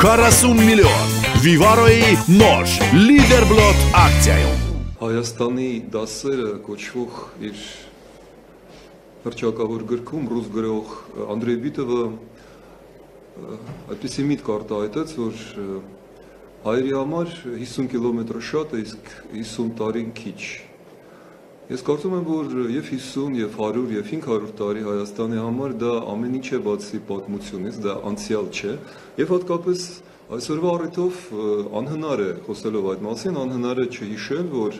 40 միլիոն Vivaro-ի նոր Լիդերբլոտ ակցիայում Հայաստանի դասերը կոչվող իր հռչակավոր գրքում ռուս գրող Անդրեյ Բիտովը այդպիսի միտք արտահայտեց, որ հայերի համար 50 կիլոմետրը շատ է, իսկ 50 տարին քիչ։ Ես կարծում եմ, որ եւ 50, եւ 100, եւ 500 տարի Հայաստանի համար դա ամեն ինչ է բացի պատմությունից, դա անցյալ չէ, եւ հատկապես այսօրվա առիթով անհնար է խոսելով այդ մասին, անհնար է չհիշել, որ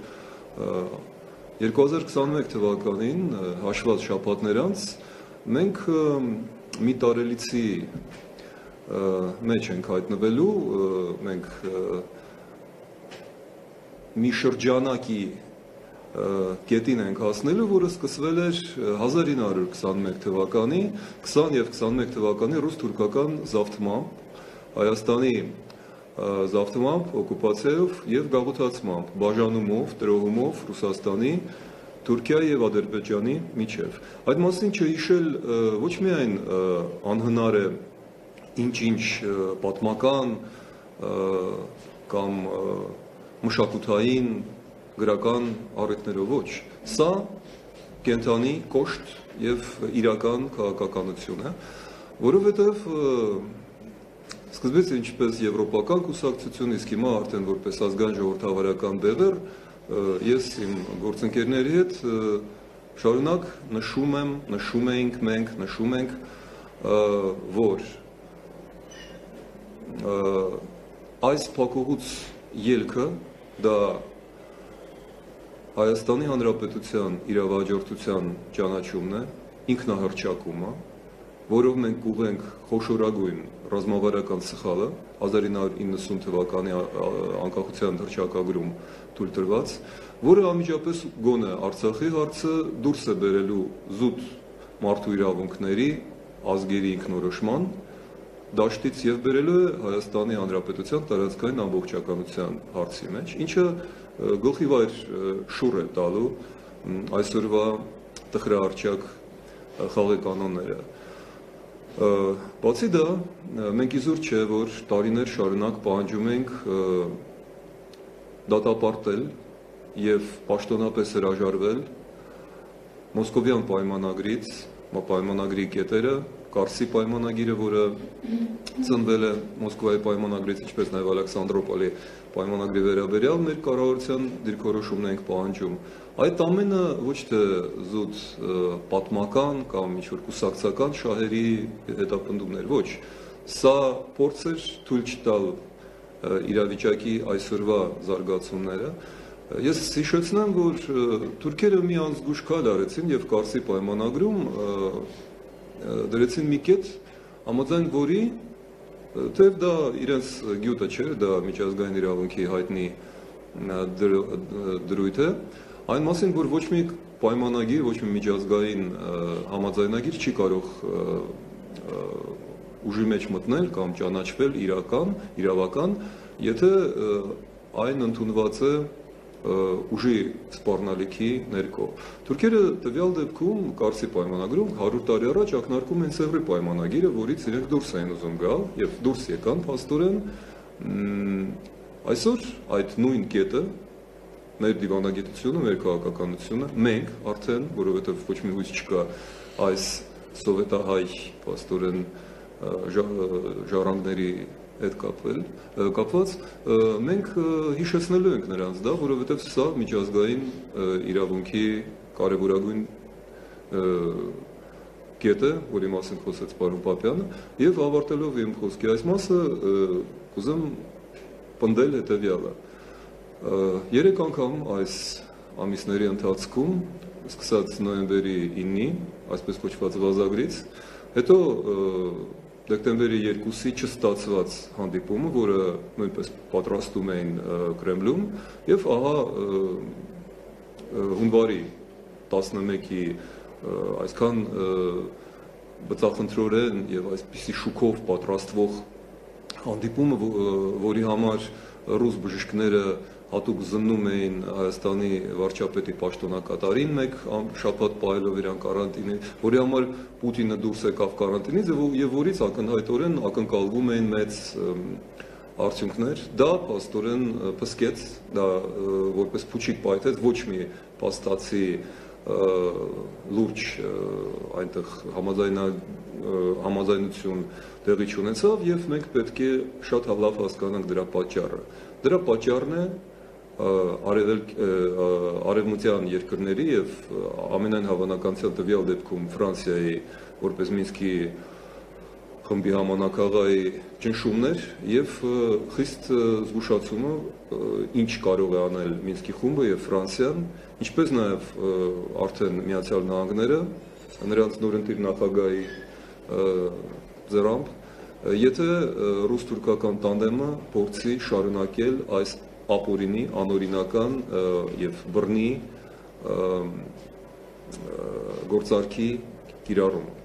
2021 թվականին հաշված շաբաթներ անց մենք մի տարելիցի մեջ ենք հայտնվելու, մենք մի շրջանակի կետին ենք հասնելու, որը սկսվել էր 1921 թվականի, 20 և 21 թվականի ռուս-թուրքական զավթմամբ, Հայաստանի զավթմամբ, օկուպացիայով և գաղութացմամբ, բաժանումով, տրոհումով Ռուսաստանի, Թուրքիայի և Ադրբեջանի միջև։ Այդ մասին չհիշել ոչ միայն անհնար է ինչ-ինչ պատմական կամ մշակութային գրական առիթներով ոչ, սա կենդանի կոշտ և իրական քաղաքականություն է, որովհետև սկզբից ինչպես եվրոպական կուսակցություն, իսկ հիմա արդեն որպես ազգային ժողովրդավարական բևեռ, ես իմ գործընկերների հետ շարունակ նշում ենք, որ այս փակուղուց ելքը դա Հայաստանի Հանրապետության իրավահաջորդության ճանաչումն է, ինքնահռչակումը, որով մենք կուղենք խոշորագույն ռազմավարական սխալը 1990 թվականի անկախության հռչակագրում թույլ տրված, որը անմիջապես գոնե Արցախի հարցը դուրս է բերելու զուտ մարդու իրավունքների, ազգերի ինքնորոշման դաշտից և բերելու է Հայաստանի Հանրապետության տարածքային ամբողջականության հարցի մեջ, ինչը գլխիվայր շուռ է տալու այսօրվա տխրահռչակ խաղի կանոնները։ Բացի դա, մենք իզուր չէ, որ տարիներ շարունակ պահանջում ենք դատապարտել և պաշտոնապես հրաժարվել Մոսկովյան պայմանագրից, պայմանագրի կետերը, Կարսի պայմանագիրը, որը ծնվել է Մոսկվայի պայմանագրից, ինչպես նաև Ալեքսանդրոպոլի պայմանագրի վերաբերյալ մեր կառավարության դիրքորոշումն ենք պահանջում։ Այդ ամենը ոչ թե զուտ պատմական կամ ինչ-որ կուսակցական շահերի հետապնդումներ, ոչ, սա փորձ էր թույլ չտալ իրավիճակի այսօրվա զարգացումները։ Ես հիշեցնեմ, որ թուրքերը մի անզգույշ քայլ արեցին և Կարսի պայմանագրում դրեցին մի կետ, համաձայն որի, թեև դա իրենց գյուտը չէր, դա միջազգային իրավունքի հայտնի դրույթ է, այն մասին, որ ոչ մի պայմանագիր, ոչ մի միջազգային համաձայնագիր չի կարող ուժի մեջ մտնել կամ ճանաչվել իրավական, եթե այն ընդունված է ուժի սպառնալիքի ներքո։ Թուրքերը տվյալ դեպքում Կարսի պայմանագրում 100 տարի առաջ ակնարկում են Սևրի պայմանագիրը, որից իրենք դուրս էին ուզում գալ և դուրս եկան փաստորեն։ Այսօր այդ նույն կետը, մեր դիվանագիտությունը, մեր քաղաքականությունը, մենք արդեն, որովհետև ոչ մի հույս չկա այս սովետահայ փաստորեն ժառանգների հետ կապված, մենք հիշեցնելու ենք նրանց դա, որովհետև սա միջազգային իրավունքի կարևորագույն կետ է, որի մասին խոսեց պարոն Պապյանը, և ավարտելով իմ խոսքի այս մասը, կուզեմ պնդել հետևյալը։ 3 անգամ այս ամիսների ընթացքում, սկսած նոյեմբերի 9-ի, այսպես կոչված վազագրից, հետո դեկտեմբերի 2-ի չստացված հանդիպումը, որը նույնպես պատրաստում էին Կրեմլում, և ահա հունվարի 11-ի այսքան բծախնդրորեն և այսպիսի շուքով պատրաստվող հանդիպումը, որի համար ռուս բժիշկները հատուկ զննում էին Հայաստանի վարչապետի պաշտոնակատարին մեկ շաբաթ պահելով իրան կարանտինի, որի համար Պուտինը դուրս եկավ կարանտինից եւ որից ակնհայտորեն ակնկալվում էին մեծ արդյունքներ, դա փաստորեն փսկեց, դա որպես փուչիկ պայթեց, ոչ մի փաստացի լուրջ այնտեղ համաձայնություն տեղի չունեցավ եւ մենք պետք է շատ լավ հասկանանք դրա պատճառը։ Դրա պատճառն է արևմտյան երկրների եւ ամենայն հավանականությամբ տվյալ դեպքում Ֆրանսիայի որպես Մինսկի խմբի համանախագահի ճնշումներ եւ խիստ զգուշացումը ինչ կարող է անել Մինսկի խումբը եւ Ֆրանսիան, ինչպես նաեւ արդեն Միացյալ Նահանգները նրանց նորընտիր նախագահի ձեռամբ, եթե ռուս-թուրքական տանդեմը փորձի շարունակել այս ապօրինի, անօրինական եւ բռնի գործարքի կիրառումը։